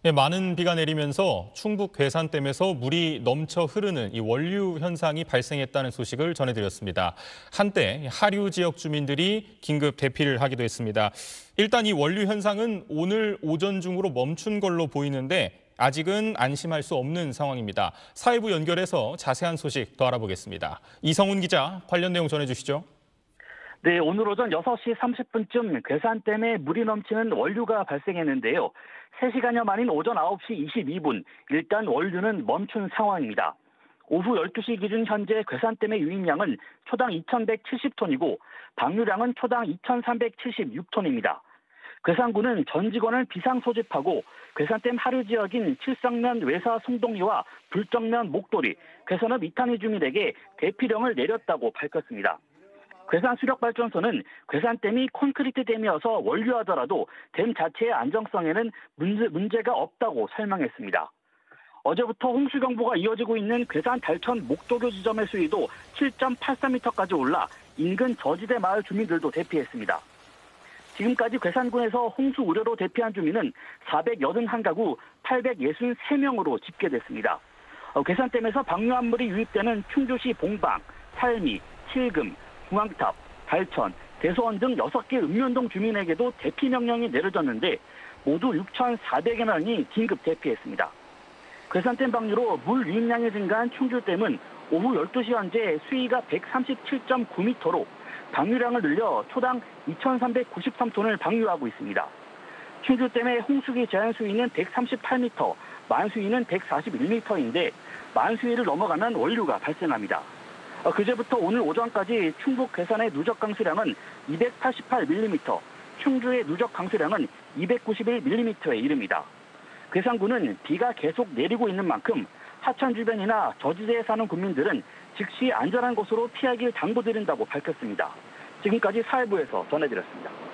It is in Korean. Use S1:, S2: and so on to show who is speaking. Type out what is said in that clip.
S1: 예, 많은 비가 내리면서 충북 괴산댐에서 물이 넘쳐 흐르는 이 원류 현상이 발생했다는 소식을 전해드렸습니다. 한때 하류 지역 주민들이 긴급 대피를 하기도 했습니다. 일단 이 원류 현상은 오늘 오전 중으로 멈춘 걸로 보이는데 아직은 안심할 수 없는 상황입니다. 사회부 연결해서 자세한 소식 더 알아보겠습니다. 이성훈 기자, 관련 내용 전해주시죠.
S2: 네, 오늘 오전 6시 30분쯤 괴산댐에 물이 넘치는 원류가 발생했는데요. 3시간여 만인 오전 9시 22분, 일단 원류는 멈춘 상황입니다. 오후 12시 기준 현재 괴산댐의 유입량은 초당 2,170톤이고 방류량은 초당 2,376톤입니다. 괴산군은 전 직원을 비상 소집하고 괴산댐 하류 지역인 칠성면 외사 송동리와 불정면 목도리, 괴산읍 이탄희 주민에게 대피령을 내렸다고 밝혔습니다. 괴산 수력발전소는 괴산댐이 콘크리트 댐이어서 원류하더라도 댐 자체의 안정성에는 문제가 없다고 설명했습니다. 어제부터 홍수경보가 이어지고 있는 괴산 달천 목도교 지점의 수위도 7.83m까지 올라 인근 저지대 마을 주민들도 대피했습니다. 지금까지 괴산군에서 홍수 우려로 대피한 주민은 481가구 863명으로 집계됐습니다. 괴산댐에서 방류한 물이 유입되는 충주시 봉방, 살미, 칠금, 중앙탑, 달천, 대소원 등 6개 읍면동 주민에게도 대피 명령이 내려졌는데 모두 6,400여 명이 긴급 대피했습니다. 괴산댐 방류로 물 유입량이 증가한 충주댐은 오후 12시 현재 수위가 137.9m로 방류량을 늘려 초당 2,393톤을 방류하고 있습니다. 충주댐의 홍수기 제한 수위는 138m, 만수위는 141m인데 만수위를 넘어가면 원류가 발생합니다. 그제부터 오늘 오전까지 충북 괴산의 누적 강수량은 288mm, 충주의 누적 강수량은 291mm에 이릅니다. 괴산군은 비가 계속 내리고 있는 만큼 하천 주변이나 저지대에 사는 국민들은 즉시 안전한 곳으로 피하길 당부드린다고 밝혔습니다. 지금까지 사회부에서 전해드렸습니다.